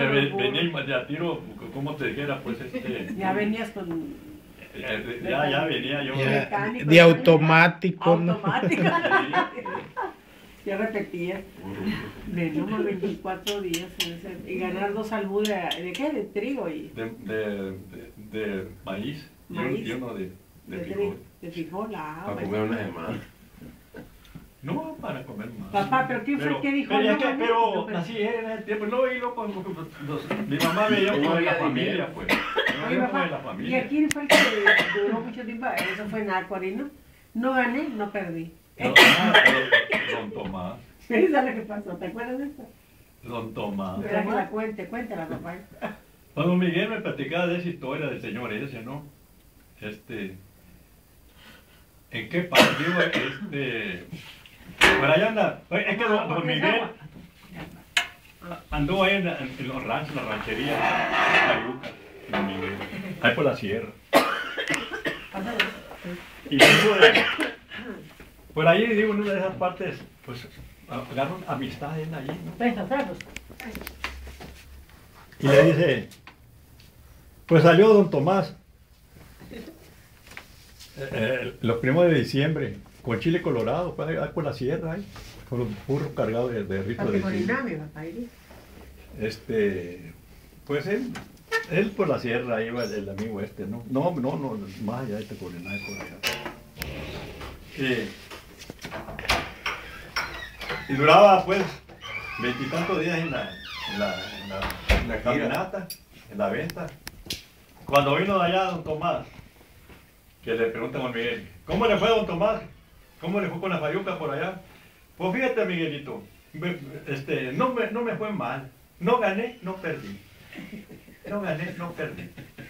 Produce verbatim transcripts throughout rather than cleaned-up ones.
venía de a tiro, como te dijera, pues este... Ya venías con... Ya, ya venía yo. Ya, de automático, ¿no? Automático. Ya repetía. Veníamos veinticuatro días en ese, y ganar dos albures de, ¿de qué? De trigo y... De, de, de, de maíz, maíz. Y uno de, de, de frijol. De frijol, ah, para bueno. comer una semana. No, para comer más. Papá, pero ¿quién fue el que dijo? Pero, ya no, que, no, pero no, pero- así era el tiempo. No, y luego cuando los- mi mamá veía No como de la había familia, dinero. pues. Oye, No veía como papá, de la ¿y familia. a quién fue el que duró mucho tiempo? Eso fue en Acuarino. No gané, no perdí. No, no, don Tomás, Esa es lo que pasó, ¿te acuerdas de eso? don Tomás. Espera que la cuente, cuéntala, papá. Cuando Miguel me platicaba de esa historia del señor ese, ¿no? Este... ¿En qué partido este... Por allá anda... Es que don, don Miguel anduvo ahí en, en los ranchos, en la ranchería, en Cayuca, don Miguel, ahí por la sierra. Y digo, de- por ahí, digo, en una de esas partes, pues, agarraron amistades allí, ¿no? Venga, tragos. Y le dice, pues salió don Tomás, eh, eh, los primos de diciembre, con chile colorado, pues, ahí por la sierra, ahí, con los burros cargados de, de rito de Con chile. Inami, papá. Este, pues él, él por la sierra iba el, el amigo este, ¿no? No, no, no, más allá de este Coronel, por allá. Y, y duraba pues veintitantos días en la, en la, en la, en la caminata, en la venta. Cuando vino de allá don Tomás, que le pregunta a don Miguel, ¿cómo le fue don Tomás? ¿Cómo le fue con la fayuca por allá? Pues fíjate, Miguelito, me- este, no, me, no me fue mal. No gané, no perdí. No gané, no perdí.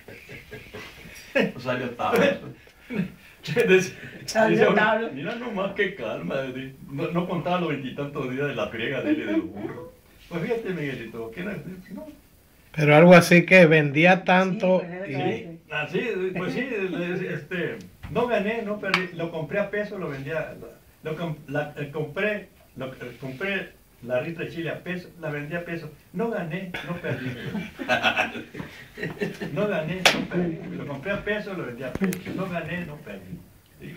No salió tabla. Dice- Salió dice uno, tabla. mira nomás qué calma. di- No, no contaba los veintitantos días de la friega de él y de los burros. Pues fíjate, Miguelito, que no, no, Pero algo así que vendía tanto. Sí, pues, y- era sí, así, pues sí, le- este, no gané, no perdí, lo compré a peso, lo vendía, lo, lo com- la- eh, compré, lo, eh, compré la rita de chile a peso, la vendí a peso, no gané, no perdí. No gané, no perdí, lo compré a peso, lo vendí a peso, no gané, no perdí. Sí.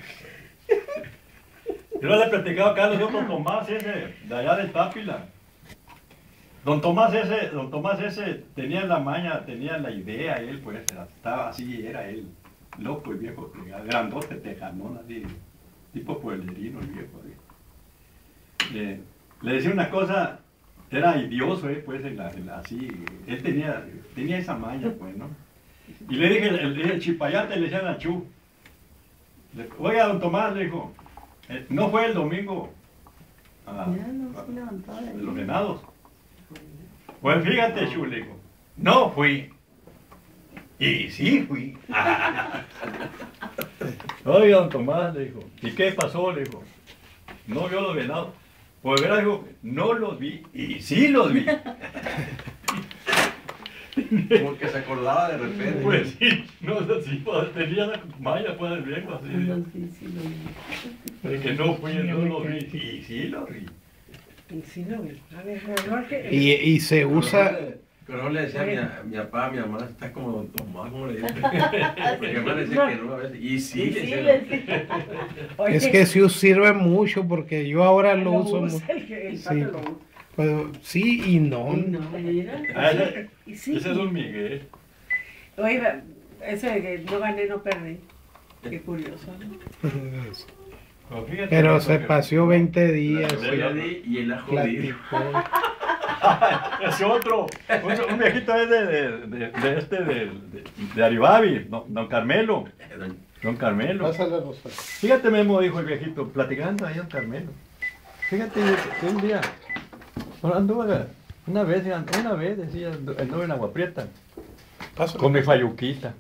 Yo le he platicado acá a los otros Tomás ese, de allá de Tápila. Don Tomás ese, don Tomás ese tenía la maña, tenía la idea, él pues estaba así, era él, loco el viejo, grandote, tejanón, así, tipo pueblerino el viejo. así. Le, le decía una cosa, era idioso, eh, pues, en la, en la- así, él tenía, tenía esa maña, pues, ¿no? Y le dije, el, el, el chipayate le decían a Chu, le- oiga, don Tomás, le dijo, eh, no fue el domingo a, Ya no a- se levantó de a ahí. los venados. Pues fíjate, Chu, le dijo, no fui. Y sí fui. Oiga, don Tomás, le dijo, ¿y qué pasó? Le dijo, no vio los venados. Pues verás, dijo, no los vi. Y sí los vi. Como que se acordaba de repente. Pues sí, no es así, pues, tenía la malla, pues, el viejo, así. dijo, Sí, sí, lo vi. de que no fui, no los vi. Y sí los vi. Y sí lo vi. A ver, mejor que... Y, y se usa. Pero no le decía a mi, a mi papá, a mi mamá, está como don Tomás, como le digo. Porque mi mamá le decía que no a veces. Y sí, Y le sí, decía. le decía. Oye, Es que sí sirve mucho porque yo ahora lo lo uso. usa, mu- el, que- el Sí. pato lo usa. Pues, sí y no. Y no, mira. Ah, ese, Y sí. ese es don Miguel. Oiga, ese de que no gané, no perdí. Qué curioso, ¿no? Pero, fíjate, Pero ¿no? se Que- paseó veinte La días. jodida di y él la jodida. Platicó. Ese otro, un, un viejito es de, de, de, de este, de, de, de Aribabi, don, don Carmelo, don Carmelo. Pásale, Rosa. Fíjate, Memo, dijo el viejito, platicando ahí don Carmelo. Fíjate que un día, bueno, anduve, una vez, una vez, decía, anduve en Agua Prieta, Pásale. con mi fayuquita.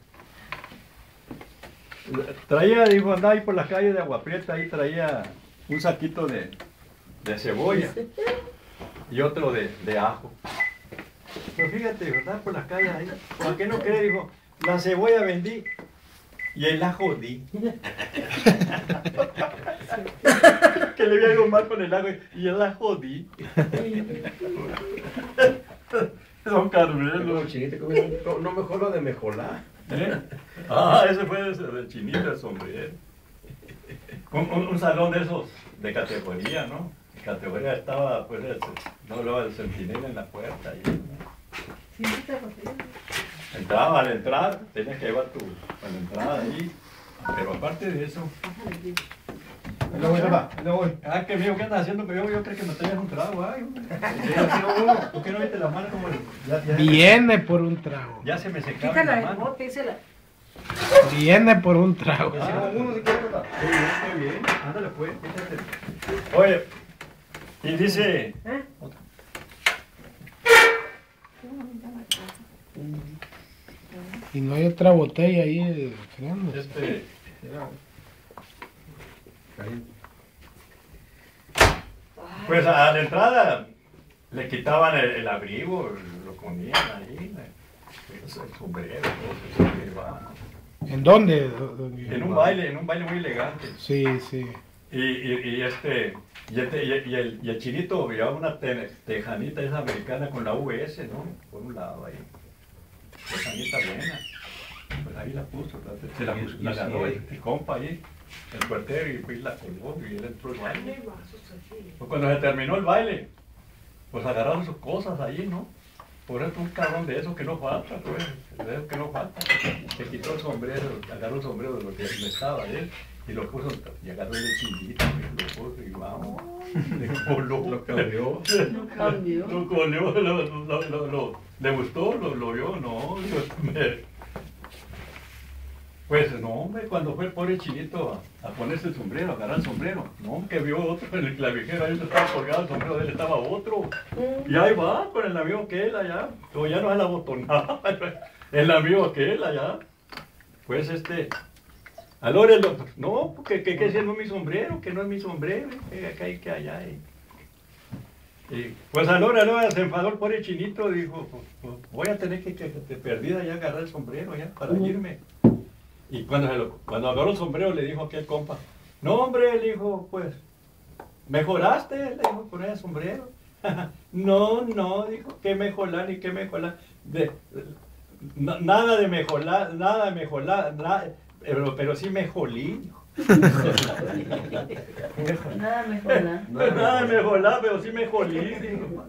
Traía, dijo, andaba ahí por las calles de Agua Prieta, ahí traía un saquito de, de cebolla y otro de, de ajo. Pero fíjate, ¿verdad? Por las calles ahí. ¿Por qué no cree? Dijo, la cebolla vendí y el ajo di. Que le vi algo mal con el ajo y el ajo di. Don Como Carmelo. chinito, como- no, no mejor lo de mejolá. ¿Eh? Ah, ese fue ese del chinito, el sombrero. Un, un, un salón de esos, de categoría, ¿no? Categoría estaba, pues, el, no, luego el centinela en la puerta. Ahí, ¿no? Sí, sí te conté. Entraba al entrar, tenías que llevar tu, a la entrada ahí. Pero aparte de eso. Ahí le voy, papá, ahí le voy. Ah, que mío, ¿qué andas haciendo? Que yo, yo creo que me traías un trago, ay, hombre. Sí, así, uno. ¿Por qué no viste la mano como el- ya, ya, Viene por un trago. ya se me secaba Quítala la del mano. bote, dice la. Viene por un trago. Ah, uno si quiere, papá. Muy bien, muy bien. Ándale, pues, fíjate. Oye, y dice. ¿Eh? Otra. Y no hay otra botella ahí, eh, Fernando. Este. Pues a la entrada le quitaban el, el abrigo, lo ponían ahí, el, el sombrero, todo eso, se llevaba. ¿En dónde? don Guillermo? En un baile, en un baile muy elegante. Sí, sí. Y, y, y este, y, este, y, y el, y el chinito llevaba una te- tejanita esa americana con la V S, ¿no? Por un lado ahí. Tejanita buena. Pues ahí la puso, la- se la, puso, la agarró el, el compa ahí, el puertero, y pues la colgó y él entró al baile. Pues cuando se terminó el baile, pues agarraron sus cosas ahí, ¿no? Por eso un cabrón de eso que no falta, pues, de eso que no falta. Se quitó el sombrero, agarró el sombrero de lo que le estaba de él y lo puso, y agarró el chinito, y lo puso y vamos. Le coló. Lo cambió. No cambió. Lo colió, lo, lo, lo, lo- le gustó, lo, lo vio, no. Yo me- Pues no, hombre, cuando fue el pobre chinito a, a ponerse el sombrero, a agarrar el sombrero, no, que vio otro en el clavijero, ahí estaba colgado el sombrero de él, estaba otro. Y ahí va, con el amigo aquel allá, o ya no es la botonada, el amigo aquel allá. Pues este, alora el doctor, no, que, que, que ese no es mi sombrero, que no es mi sombrero, que acá y que allá. Y, y, pues alora, alora, se enfadó el pobre chinito, dijo, pues, pues, voy a tener que, que de perdida ya agarrar el sombrero ya para irme. Y cuando, se lo- cuando agarró el sombrero le dijo a aquel compa, no hombre, le dijo, pues, ¿mejoraste? Le dijo, con ese sombrero. No, no, dijo, ¿qué mejorar ni qué mejorar? De, na- nada de mejorar, nada de mejorar, nada, pero, pero sí mejolí. Dijo. Nada mejor, ¿no? Nada de mejorar, pero sí mejolí. Dijo.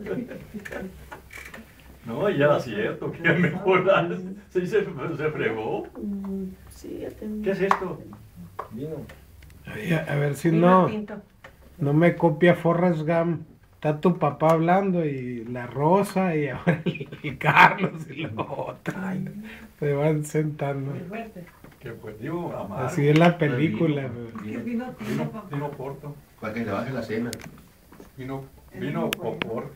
No, y era cierto, que mejorar, sí se, se fregó. Mm, Sí, ya tengo. ¿Qué es esto? Vino. Ay, A, a ver si Vino no, tinto. no me copia Forrest Gump. Está tu papá hablando y la Rosa y ahora el Carlos y lo otro. Se van sentando. Muy fuerte. Que pues digo, amargo. Así es la película. ¿Qué vino tinto, Vino, papá? vino Porto. Para que le baje la cena. Vino, vino por